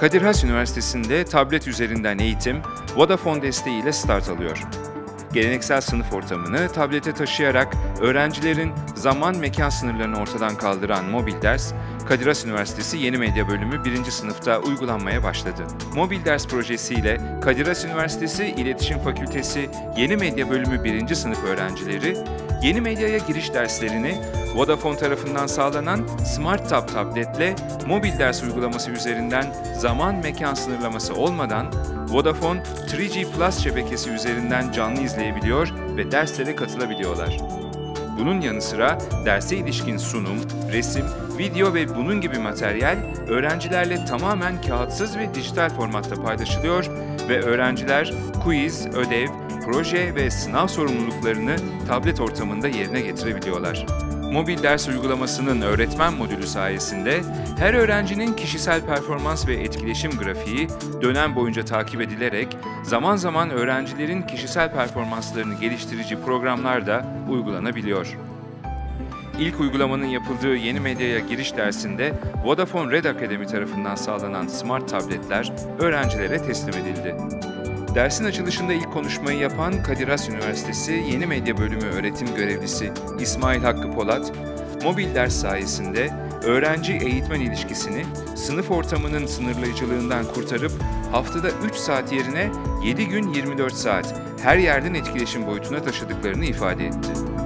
Kadir Has Üniversitesi'nde tablet üzerinden eğitim, Vodafone desteğiyle start alıyor. Geleneksel sınıf ortamını tablete taşıyarak öğrencilerin zaman mekan sınırlarını ortadan kaldıran mobil ders, Kadir Has Üniversitesi Yeni Medya Bölümü 1. sınıfta uygulanmaya başladı. Mobil ders projesiyle Kadir Has Üniversitesi İletişim Fakültesi Yeni Medya Bölümü 1. sınıf öğrencileri, yeni medyaya giriş derslerini Vodafone tarafından sağlanan SmartTab tabletle mobil ders uygulaması üzerinden zaman mekan sınırlaması olmadan Vodafone 3G Plus şebekesi üzerinden canlı izleyebiliyor ve derslere katılabiliyorlar. Bunun yanı sıra derse ilişkin sunum, resim, video ve bunun gibi materyal öğrencilerle tamamen kağıtsız ve dijital formatta paylaşılıyor ve öğrenciler quiz, ödev, proje ve sınav sorumluluklarını tablet ortamında yerine getirebiliyorlar. Mobil ders uygulamasının öğretmen modülü sayesinde her öğrencinin kişisel performans ve etkileşim grafiği dönem boyunca takip edilerek zaman zaman öğrencilerin kişisel performanslarını geliştirici programlar da uygulanabiliyor. İlk uygulamanın yapıldığı yeni medyaya giriş dersinde Vodafone Red Academy tarafından sağlanan smart tabletler öğrencilere teslim edildi. Dersin açılışında ilk konuşmayı yapan Kadir Has Üniversitesi Yeni Medya Bölümü öğretim görevlisi İsmail Hakkı Polat, mobil ders sayesinde öğrenci-eğitmen ilişkisini sınıf ortamının sınırlayıcılığından kurtarıp haftada 3 saat yerine 7 gün 24 saat her yerden etkileşim boyutuna taşıdıklarını ifade etti.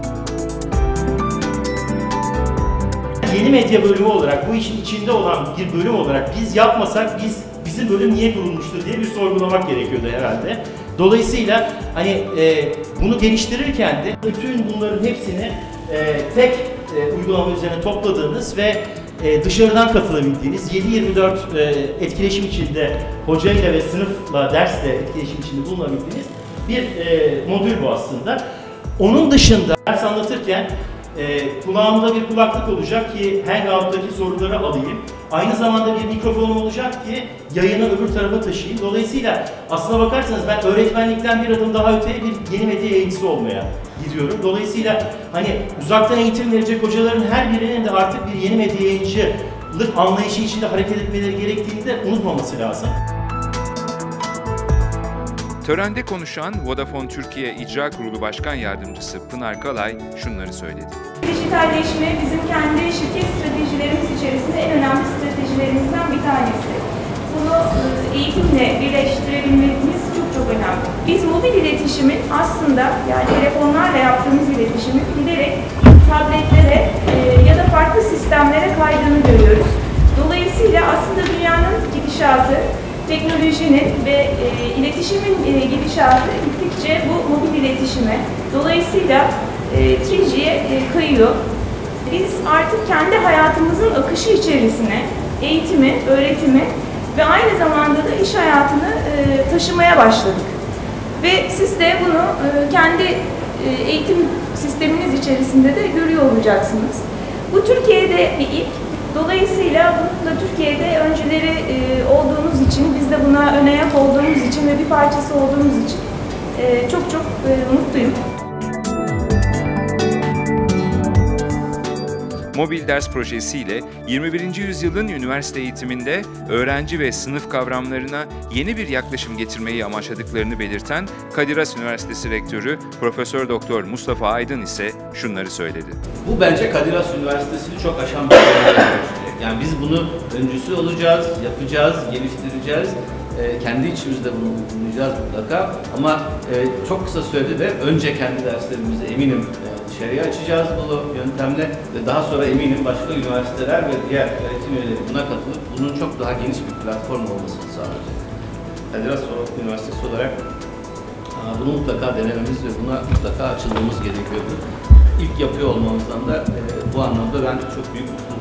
Yeni medya bölümü olarak, bu işin içinde olan bir bölüm olarak biz yapmasak bizim bölüm niye kurulmuştu diye bir sorgulamak gerekiyordu herhalde. Dolayısıyla hani bunu geliştirirken de bütün bunların hepsini tek uygulama üzerine topladığınız ve dışarıdan katılabildiğiniz 7/24 etkileşim içinde hocayla ve sınıfla, dersle etkileşim içinde bulunabildiğiniz bir modül bu aslında. Onun dışında ders anlatırken kulağımda bir kulaklık olacak ki Hangout'taki soruları alayım. Aynı zamanda bir mikrofonum olacak ki yayını öbür tarafa taşıyayım. Dolayısıyla aslına bakarsanız ben öğretmenlikten bir adım daha öteye bir yeni medya yayıncısı olmaya gidiyorum. Dolayısıyla hani uzaktan eğitim verecek hocaların her birinin de artık bir yeni medya yayıncılık anlayışı içinde hareket etmeleri gerektiğini de unutmaması lazım. Törende konuşan Vodafone Türkiye İcra Kurulu Başkan Yardımcısı Pınar Kalay şunları söyledi. Dijitalleşme bizim kendi şirket stratejilerimiz içerisinde en önemli stratejilerimizden bir tanesi. Bunu eğitimle birleştirebilmemiz çok önemli. Biz mobil iletişimin aslında yani telefonlarla yaptığımız iletişimi giderek tabletlere ya da farklı sistemlere kaydığını görüyoruz. Dolayısıyla aslında dünyanın gidişatı, teknolojinin ve iletişimin gidişatı gittikçe bu mobil iletişime, dolayısıyla 3G'ye kayıyor. Biz artık kendi hayatımızın akışı içerisine eğitimi, öğretimi ve aynı zamanda da iş hayatını taşımaya başladık. Ve siz de bunu kendi eğitim sisteminiz içerisinde de görüyor olacaksınız. Bu Türkiye'de bir ilk. Dolayısıyla bunun da Türkiye'de önceleri olduğumuz için, biz de buna ön ayak olduğumuz için ve bir parçası olduğumuz için çok mutluyum. Mobil ders projesiyle 21. yüzyılın üniversite eğitiminde öğrenci ve sınıf kavramlarına yeni bir yaklaşım getirmeyi amaçladıklarını belirten Kadir Has Üniversitesi Rektörü Profesör Doktor Mustafa Aydın ise şunları söyledi. Bu bence Kadir Has Üniversitesi'ni çok aşan bir şey. Yani biz bunu öncüsü olacağız, yapacağız, geliştireceğiz. Kendi içimizde bunu uygulayacağız mutlaka. Ama çok kısa sürede de önce kendi derslerimizi eminim dışarıya açacağız bu yöntemle ve daha sonra eminim başka üniversiteler ve diğer öğretim üyeleri buna katılıp bunun çok daha geniş bir platform olmasını sağlayacak. Kadir Has Üniversitesi olarak bunu mutlaka denememiz ve buna mutlaka açılmamız gerekiyordu. İlk yapıyor olmamızdan da bu anlamda ben çok büyük mutluluk